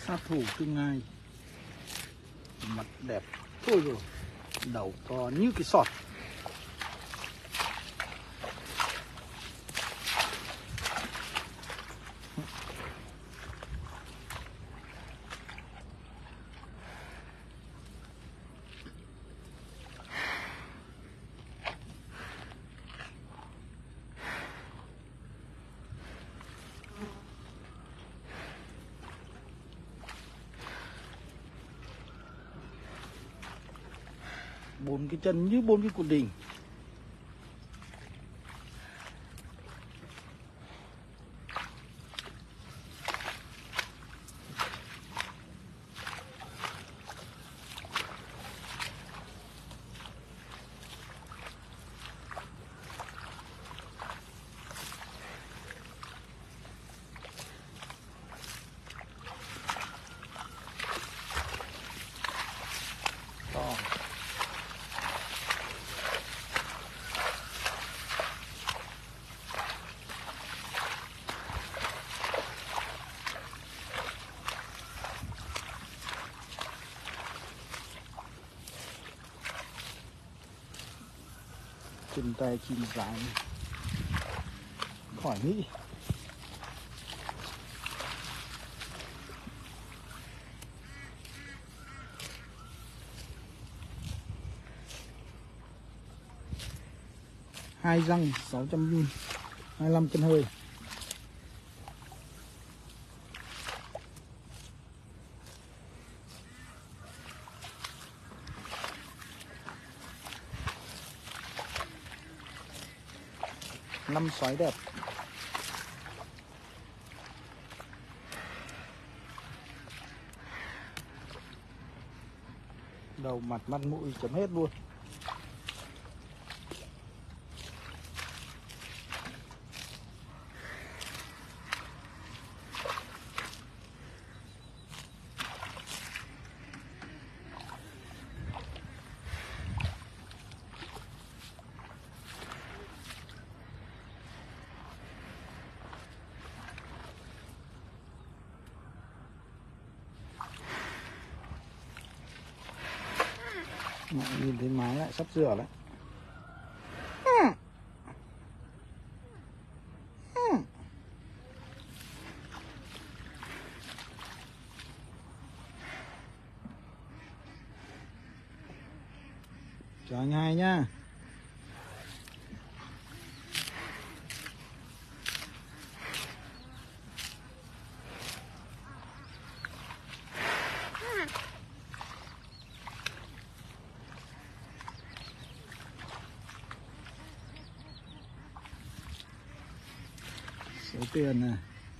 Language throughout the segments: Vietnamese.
Sát thủ tương ngai, mặt đẹp thôi rồi, đầu to như cái sọt. Bốn cái chân như bốn cái cột đình. To. Chân tay chim dài khỏi nghĩ. Hai răng 625 cân hơi. Năm xoáy đẹp. Đầu mặt mắt mũi chấm hết luôn. Nhìn thấy mái lại sắp rửa đấy. Chào anh hai nhá. Số tiền này,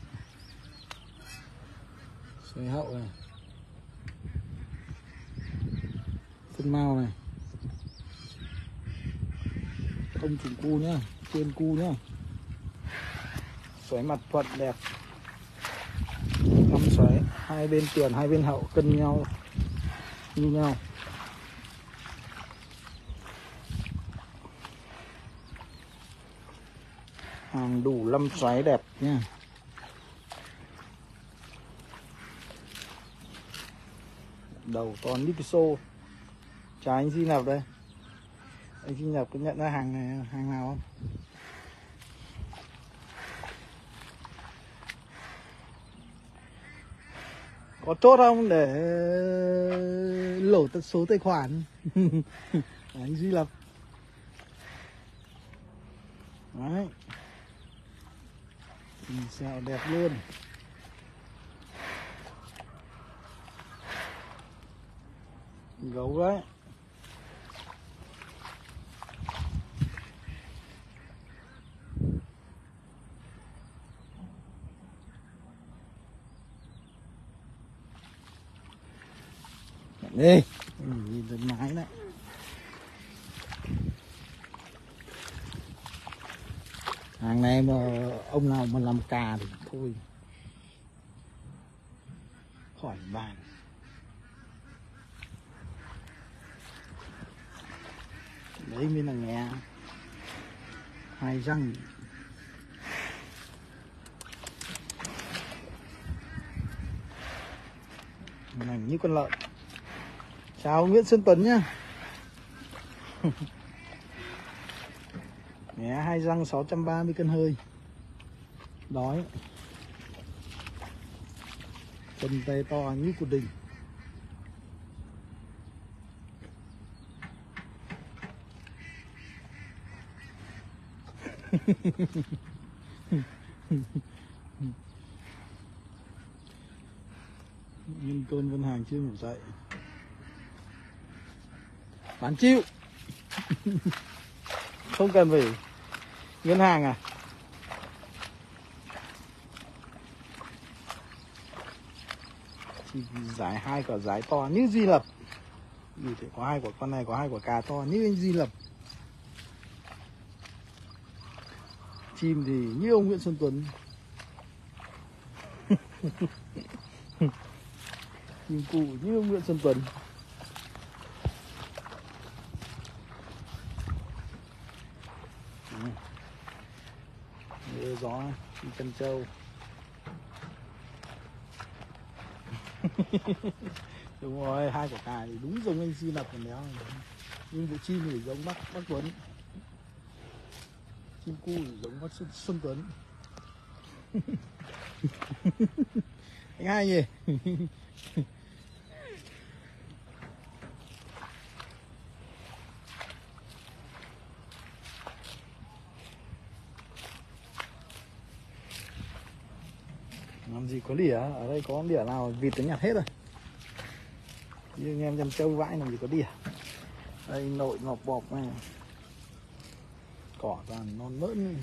xoáy hậu này, phân mao này, không trùng cu nhá, trên cu nhá, xoáy mặt thuận đẹp, 5 xoáy, hai bên tiền hai bên hậu cân nhau như nhau. Hàng đủ 5 xoáy đẹp nha. Đầu to như cái xô. Chào anh xin nhập đây. Anh xin nhập có nhận ra hàng này, hàng nào không? Có chốt không để lổ số tài khoản? Anh Duy Lập. Đấy. Sẹo đẹp luôn. Gấu đấy. Đi, nhìn thấy mái đấy. Hàng này mà ông nào mà làm cà thì thôi khỏi bàn. Đấy mới là nghe. Hai răng. Mảnh như con lợn. Chào Nguyễn Xuân Tuấn nhá. Mẹ hai răng 630 cân hơi. Đói. Chân tay to như cột đình. Nhân cơn Vân Hàng chưa ngủ dậy. Bán chịu. Không cần phải ngân hàng à? Chỉ giải hai quả giải to như Di Lập. Thì có hai quả, con này có hai quả cà to như anh Di Lập. Chim thì như ông Nguyễn Xuân Tuấn. Chim cụ như ông Nguyễn Xuân Tuấn. Mưa gió đi chân trâu. Đúng rồi, hai quả cà thì đúng giống anh Di Lập còn đéo. Nhưng vụ chim thì giống bác Tuấn. Chim cu thì giống bác Xuân Tuấn. Anh hai gì? Làm gì có đỉa, ở đây có đỉa nào vịt nó nhặt hết rồi. Như anh em chăm trâu vãi làm gì có đỉa. Đây nội ngọc bọc này. Cỏ toàn non mỡn.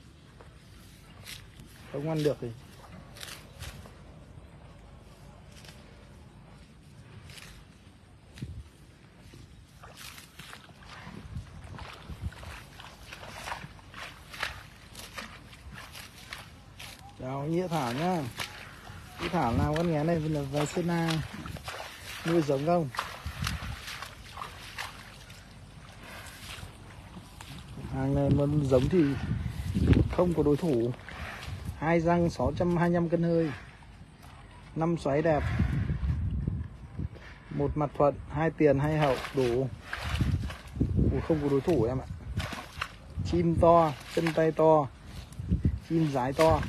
Không ăn được thì chào Nghĩa Thảo nhá. Nghĩa Thảo làm con nghé này là về Sơn La nuôi giống không? Hàng này mà giống thì không có đối thủ. Hai răng 625 cân hơi. 5 xoáy đẹp. Một mặt thuận, hai tiền hai hậu đủ. Không có đối thủ em ạ. Chim to, chân tay to. Chim rái to.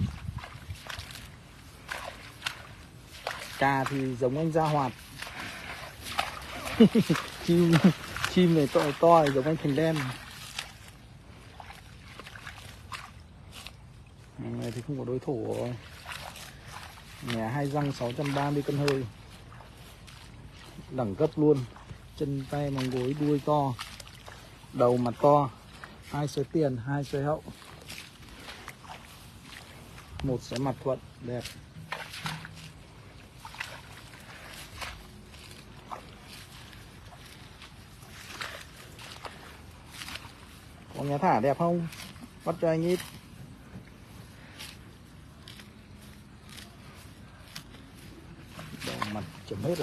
Cà thì giống anh Gia Hoạt. chim này to thì giống anh Thành Đen. Này thì không có đối thủ rồi. Mẹ hai răng 630 cân hơi. Đẳng cấp luôn. Chân tay móng gối đuôi to. Đầu mặt to. Hai xoáy tiền, hai xoáy hậu. Một xoáy mặt thuận đẹp. Có nhá thả đẹp không? Bắt cho anh ít. Đầu mặt chấm hết rồi.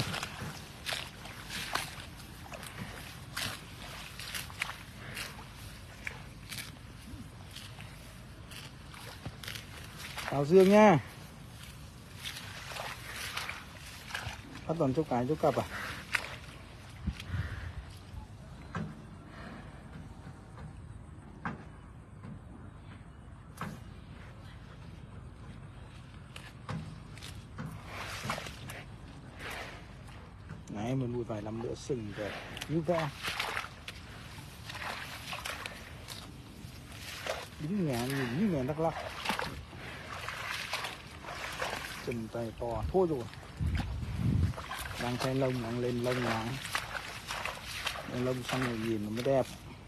Chào Dương nha. Bắt toàn chỗ cái chỗ cặp à? Nãy mình nuôi vài năm nữa sừng rồi như vẽ. Đứng nhà nhìn như nhà Đắk Lắk. Chân tay to thôi rồi. Đang thay lông, đang lên lông nắng. Lên lông xong rồi nhìn nó mới đẹp.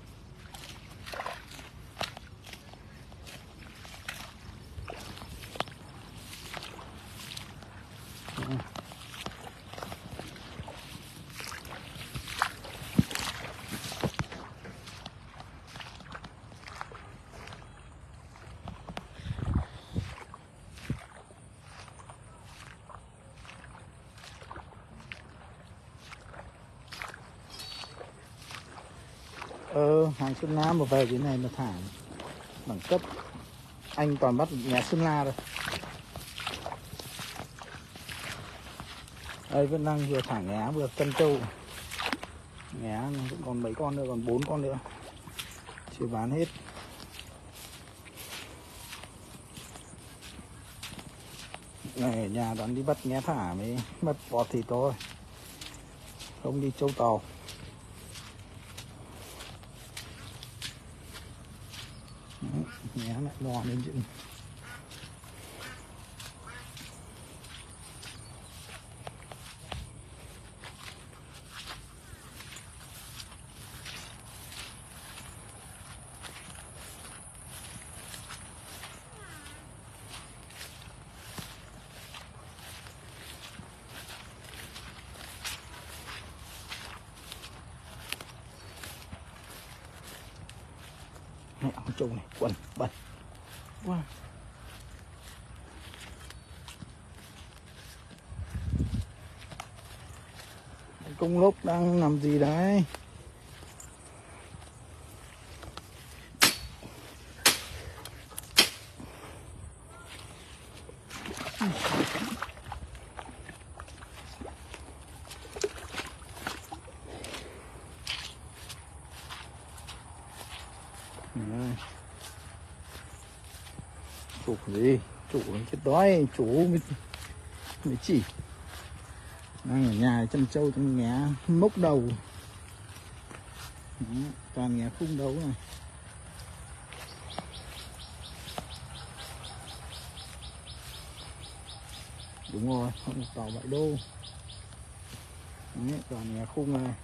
Hàng Sơn La mà về cái này mà thả đẳng cấp. Anh toàn bắt nhà Sơn La rồi. Đây vẫn đang vừa thả ngá vừa tân trâu. Ngá vẫn còn mấy con nữa, còn 4 con nữa chưa bán hết. Này ở nhà toàn đi bắt ngá thả mới bắt bò thịt thôi, không đi châu tàu. Ngá lại bò lên chừng. Mẹ con trâu này quần bẩn quá. Công lốc đang làm gì đấy? Chủ gì? Chủ chết đói, chủ mới chỉ. Đang ở nhà chăn trâu trong nghe mốc đầu. Đó, toàn nghe khung đấu này. Đúng rồi, không tàu bãi đô. Đấy, toàn nghe khung này.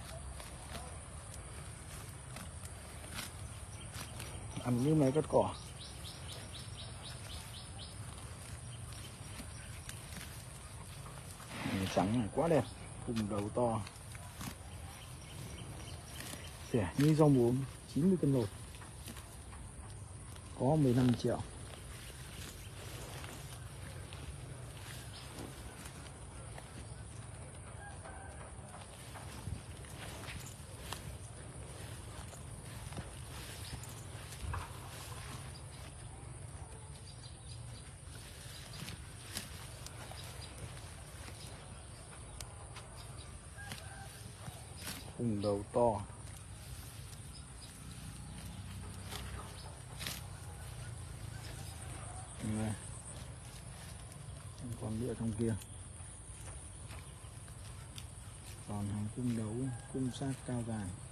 Ăn như mấy cắt cỏ. Trắng này quá đẹp, khung đầu to. Rẻ như rau muống, 90 cân một. Có 15 triệu. Khung đầu to. Này. Còn nữa trong kia. Còn hàng cung đấu, cung sát cao dài.